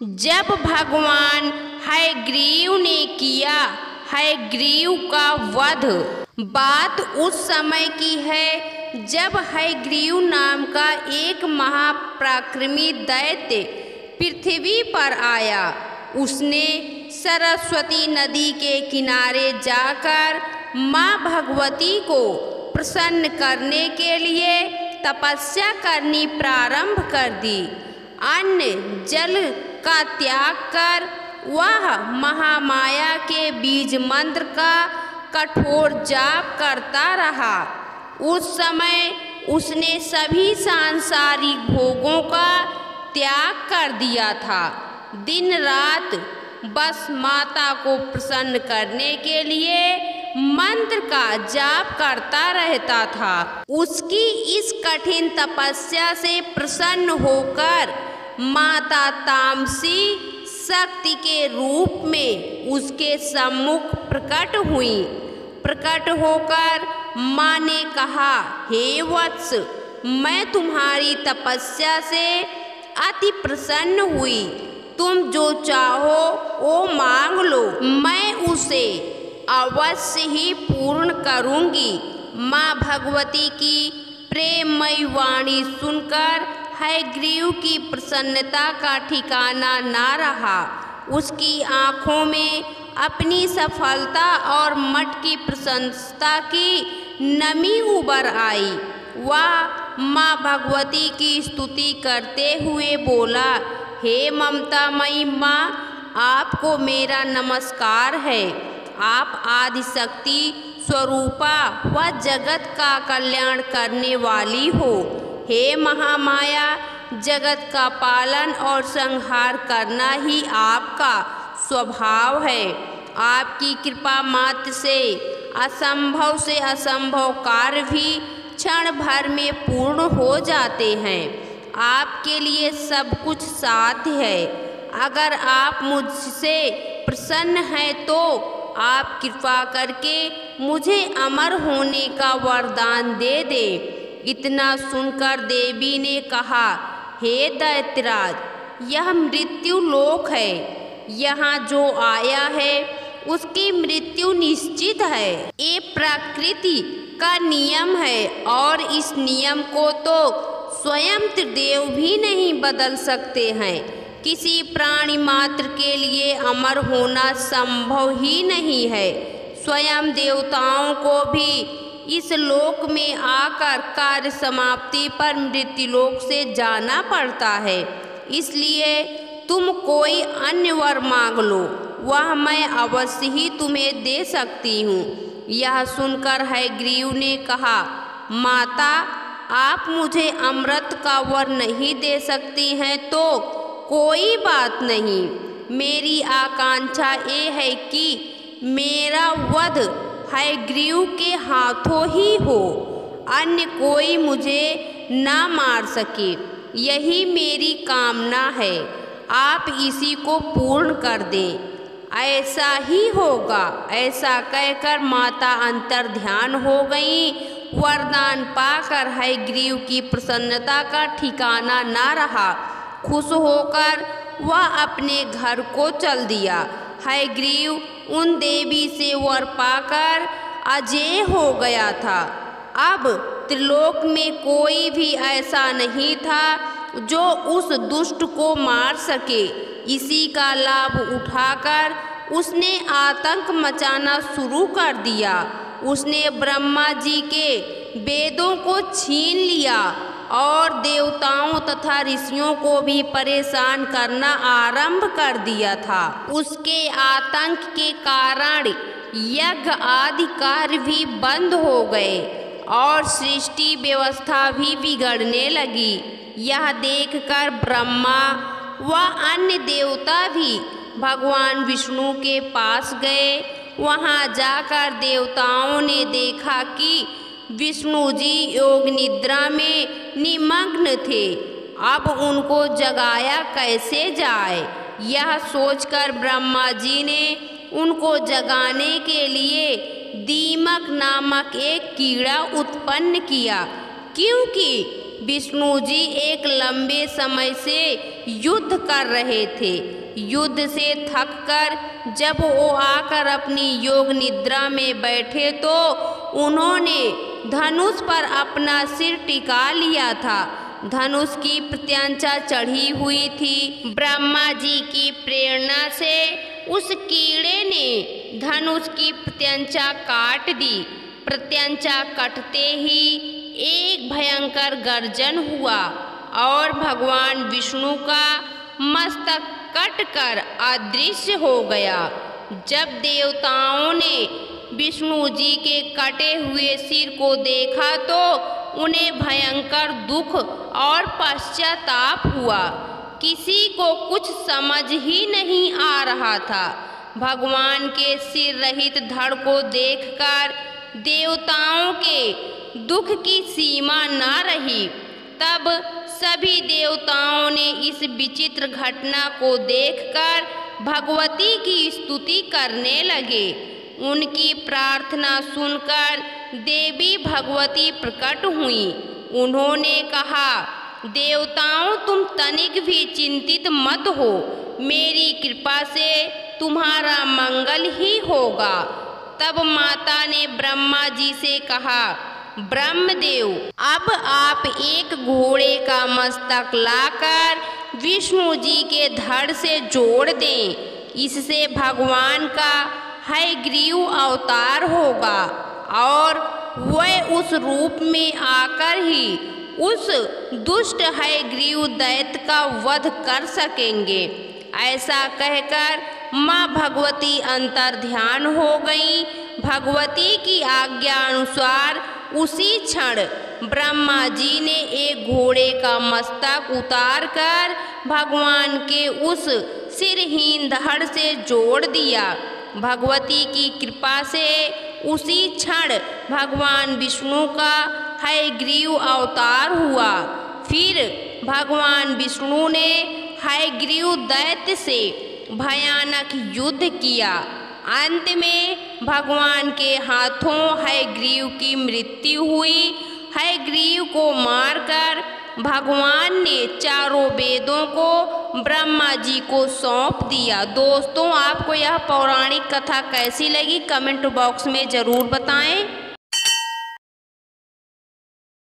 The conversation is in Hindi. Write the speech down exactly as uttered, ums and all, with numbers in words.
जब भगवान हयग्रीव ने किया हयग्रीव का वध। बात उस समय की है जब हयग्रीव नाम का एक महापराक्रमी दैत्य पृथ्वी पर आया। उसने सरस्वती नदी के किनारे जाकर माँ भगवती को प्रसन्न करने के लिए तपस्या करनी प्रारंभ कर दी। अन्न जल का त्याग कर वह महामाया के बीज मंत्र का कठोर जाप करता रहा। उस समय उसने सभी सांसारिक भोगों का त्याग कर दिया था। दिन रात बस माता को प्रसन्न करने के लिए मंत्र का जाप करता रहता था। उसकी इस कठिन तपस्या से प्रसन्न होकर माता तामसी शक्ति के रूप में उसके सम्मुख प्रकट हुई। प्रकट होकर माँ ने कहा, हे वत्स, मैं तुम्हारी तपस्या से अति प्रसन्न हुई। तुम जो चाहो वो मांग लो, मैं उसे अवश्य ही पूर्ण करूंगी। माँ भगवती की प्रेममयी वाणी सुनकर हयग्रीव की प्रसन्नता का ठिकाना ना रहा। उसकी आँखों में अपनी सफलता और मठ की प्रशंसा की नमी उबर आई। वह माँ भगवती की स्तुति करते हुए बोला, हे ममतामयी माँ, आपको मेरा नमस्कार है। आप आदिशक्ति स्वरूपा व जगत का कल्याण करने वाली हो। हे महामाया, जगत का पालन और संहार करना ही आपका स्वभाव है। आपकी कृपा मात्र से असंभव से असंभव कार्य भी क्षण भर में पूर्ण हो जाते हैं। आपके लिए सब कुछ साध्य है। अगर आप मुझसे प्रसन्न हैं तो आप कृपा करके मुझे अमर होने का वरदान दे दें। इतना सुनकर देवी ने कहा, हे दैत्यराज, यह मृत्यु लोक है। यहाँ जो आया है उसकी मृत्यु निश्चित है। ये प्रकृति का नियम है और इस नियम को तो स्वयं त्रिदेव भी नहीं बदल सकते हैं। किसी प्राणी मात्र के लिए अमर होना संभव ही नहीं है। स्वयं देवताओं को भी इस लोक में आकर कार्य समाप्ति पर मृत्युलोक से जाना पड़ता है। इसलिए तुम कोई अन्य वर मांग लो, वह मैं अवश्य ही तुम्हें दे सकती हूँ। यह सुनकर हयग्रीव ने कहा, माता, आप मुझे अमृत का वर नहीं दे सकती हैं तो कोई बात नहीं। मेरी आकांक्षा ये है कि मेरा वध हयग्रीव के हाथों ही हो, अन्य कोई मुझे ना मार सके। यही मेरी कामना है। आप इसी को पूर्ण कर दें। ऐसा ही होगा। ऐसा कहकर माता अंतर ध्यान हो गई। वरदान पाकर हयग्रीव की प्रसन्नता का ठिकाना ना रहा। खुश होकर वह अपने घर को चल दिया। हयग्रीव उन देवी से वर पाकर अजेय हो गया था। अब त्रिलोक में कोई भी ऐसा नहीं था जो उस दुष्ट को मार सके। इसी का लाभ उठाकर उसने आतंक मचाना शुरू कर दिया। उसने ब्रह्मा जी के वेदों को छीन लिया और देवताओं तथा ऋषियों को भी परेशान करना आरंभ कर दिया था। उसके आतंक के कारण यज्ञ आदि कार्य भी बंद हो गए और सृष्टि व्यवस्था भी बिगड़ने लगी। यह देखकर ब्रह्मा व अन्य देवता भी भगवान विष्णु के पास गए। वहां जाकर देवताओं ने देखा कि विष्णु जी योग निद्रा में निमग्न थे। अब उनको जगाया कैसे जाए। यह सोचकर ब्रह्मा जी ने उनको जगाने के लिए दीमक नामक एक कीड़ा उत्पन्न किया, क्योंकि विष्णु जी एक लंबे समय से युद्ध कर रहे थे। युद्ध से थककर जब वो आकर अपनी योग निद्रा में बैठे तो उन्होंने धनुष पर अपना सिर टिका लिया था। धनुष की प्रत्यंचा चढ़ी हुई थी। ब्रह्मा जी की प्रेरणा से उस कीड़े ने धनुष की प्रत्यंचा काट दी। प्रत्यंचा कटते ही एक भयंकर गर्जन हुआ और भगवान विष्णु का मस्तक कटकर अदृश्य हो गया। जब देवताओं ने विष्णु जी के कटे हुए सिर को देखा तो उन्हें भयंकर दुख और पश्चाताप हुआ। किसी को कुछ समझ ही नहीं आ रहा था। भगवान के सिर रहित धड़ को देखकर देवताओं के दुख की सीमा न रही। तब सभी देवताओं ने इस विचित्र घटना को देखकर भगवती की स्तुति करने लगे। उनकी प्रार्थना सुनकर देवी भगवती प्रकट हुई। उन्होंने कहा, देवताओं तुम तनिक भी चिंतित मत हो, मेरी कृपा से तुम्हारा मंगल ही होगा। तब माता ने ब्रह्मा जी से कहा, ब्रह्मदेव अब आप एक घोड़े का मस्तक लाकर विष्णु जी के धड़ से जोड़ दें। इससे भगवान का हयग्रीव अवतार होगा और वह उस रूप में आकर ही उस दुष्ट हयग्रीव दैत्य का वध कर सकेंगे। ऐसा कहकर माँ भगवती अंतर ध्यान हो गई। भगवती की आज्ञा अनुसार उसी क्षण ब्रह्मा जी ने एक घोड़े का मस्तक उतार कर भगवान के उस सिरहीन धड़ से जोड़ दिया। भगवती की कृपा से उसी क्षण भगवान विष्णु का हयग्रीव अवतार हुआ। फिर भगवान विष्णु ने हयग्रीव दैत्य से भयानक युद्ध किया। अंत में भगवान के हाथों हयग्रीव की मृत्यु हुई। हयग्रीव को मारकर भगवान ने चारों वेदों को ब्रह्मा जी को सौंप दिया। दोस्तों, आपको यह पौराणिक कथा कैसी लगी कमेंट बॉक्स में ज़रूर बताएं।